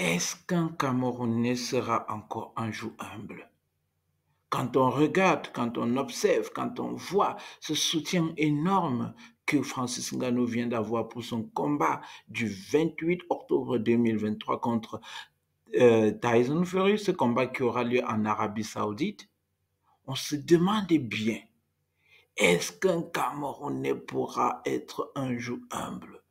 Est-ce qu'un Camerounais sera encore un jour humble? Quand on regarde, quand on observe, quand on voit ce soutien énorme que Francis Ngannou vient d'avoir pour son combat du 28 octobre 2023 contre Tyson Fury, ce combat qui aura lieu en Arabie Saoudite, on se demande bien, est-ce qu'un Camerounais pourra être un jour humble?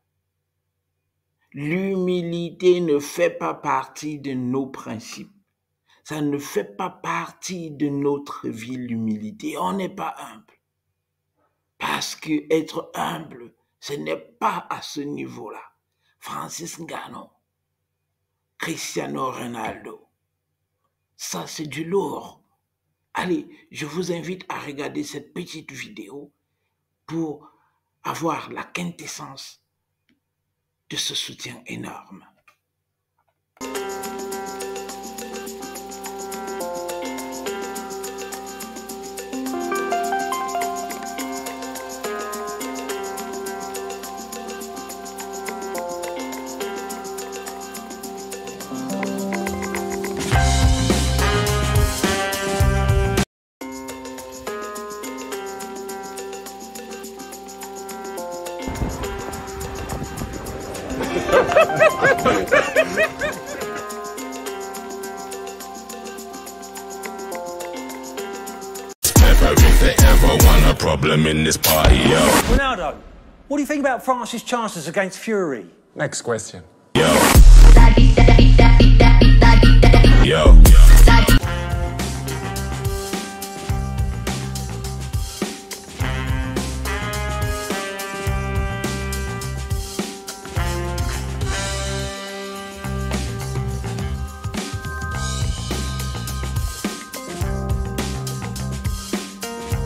L'humilité ne fait pas partie de nos principes. Ça ne fait pas partie de notre vie, l'humilité. On n'est pas humble. Parce que être humble, ce n'est pas à ce niveau-là. Francis Ngannou, Cristiano Ronaldo, ça c'est du lourd. Allez, je vous invite à regarder cette petite vidéo pour avoir la quintessence de ce soutien énorme. Problem in this party, yo. Ronaldo, what do you think about France's chances against Fury? Next question.